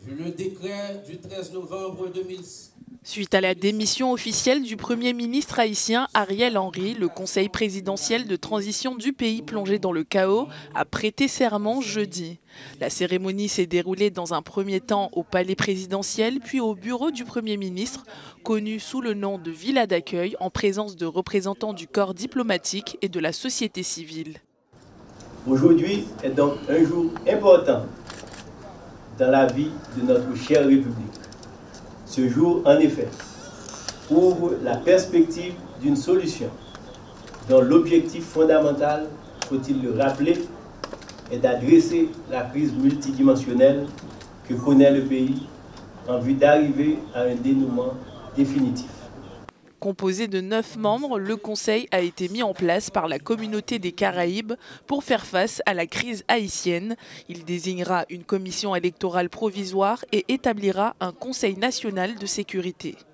Le décret du 13 novembre 2006. Suite à la démission officielle du Premier ministre haïtien Ariel Henry, le Conseil présidentiel de transition du pays plongé dans le chaos a prêté serment jeudi. La cérémonie s'est déroulée dans un premier temps au palais présidentiel, puis au bureau du Premier ministre, connu sous le nom de Villa d'accueil, en présence de représentants du corps diplomatique et de la société civile. Aujourd'hui est donc un jour important dans la vie de notre chère République. Ce jour, en effet, ouvre la perspective d'une solution dont l'objectif fondamental, faut-il le rappeler, est d'adresser la crise multidimensionnelle que connaît le pays en vue d'arriver à un dénouement définitif. Composé de 9 membres, le Conseil a été mis en place par la communauté des Caraïbes pour faire face à la crise haïtienne. Il désignera une commission électorale provisoire et établira un Conseil national de sécurité.